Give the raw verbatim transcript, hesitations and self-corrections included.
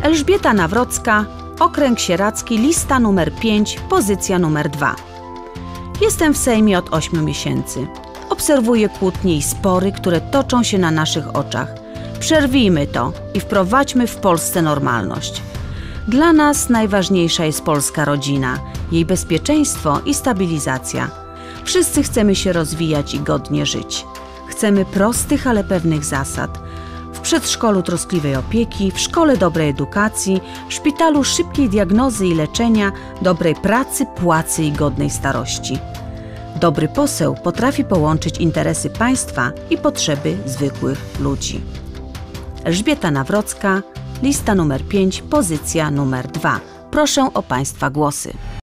Elżbieta Nawrocka, Okręg Sieradzki, lista numer pięć, pozycja numer dwa. Jestem w Sejmie od ośmiu miesięcy. Obserwuję kłótnie i spory, które toczą się na naszych oczach. Przerwijmy to i wprowadźmy w Polsce normalność. Dla nas najważniejsza jest polska rodzina, jej bezpieczeństwo i stabilizacja. Wszyscy chcemy się rozwijać i godnie żyć. Chcemy prostych, ale pewnych zasad. W przedszkolu troskliwej opieki, w szkole dobrej edukacji, w szpitalu szybkiej diagnozy i leczenia, dobrej pracy, płacy i godnej starości. Dobry poseł potrafi połączyć interesy państwa i potrzeby zwykłych ludzi. Elżbieta Nawrocka, lista numer pięć, pozycja numer dwa. Proszę o Państwa głosy.